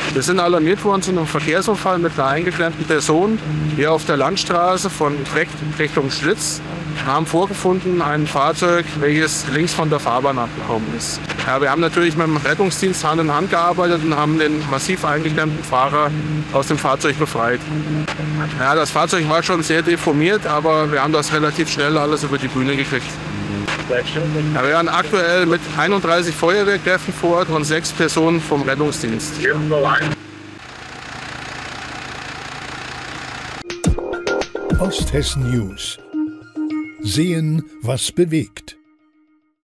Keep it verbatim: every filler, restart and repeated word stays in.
Wir sind alarmiert worden zu einem Verkehrsunfall mit einer eingeklemmten Person hier auf der Landstraße von Brecht Richtung Schlitz. Wir haben vorgefunden ein Fahrzeug, welches links von der Fahrbahn abgekommen ist. Ja, wir haben natürlich mit dem Rettungsdienst Hand in Hand gearbeitet und haben den massiv eingeklemmten Fahrer aus dem Fahrzeug befreit. Ja, das Fahrzeug war schon sehr deformiert, aber wir haben das relativ schnell alles über die Bühne gekriegt. Ja, wir waren aktuell mit einunddreißig Feuerwehrkräften vor Ort und sechs Personen vom Rettungsdienst. Osthessen News. Sehen, was bewegt.